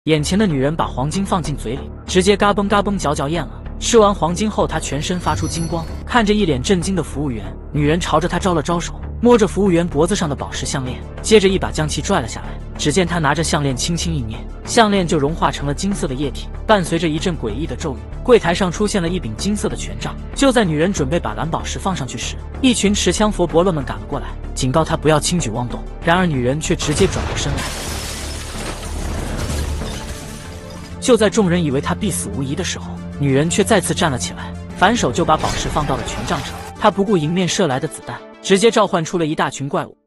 眼前的女人把黄金放进嘴里，直接嘎嘣嘎嘣嚼咽了。吃完黄金后，她全身发出金光，看着一脸震惊的服务员，女人朝着他招了招手，摸着服务员脖子上的宝石项链，接着一把将其拽了下来。只见他拿着项链轻轻一捏，项链就融化成了金色的液体，伴随着一阵诡异的咒语，柜台上出现了一柄金色的权杖。就在女人准备把蓝宝石放上去时，一群持枪佛伯乐们赶了过来，警告她不要轻举妄动。然而女人却直接转过身来。就在众人以为她必死无疑的时候，女人却再次站了起来，反手就把宝石放到了权杖上。她不顾迎面射来的子弹，直接召唤出了一大群怪物，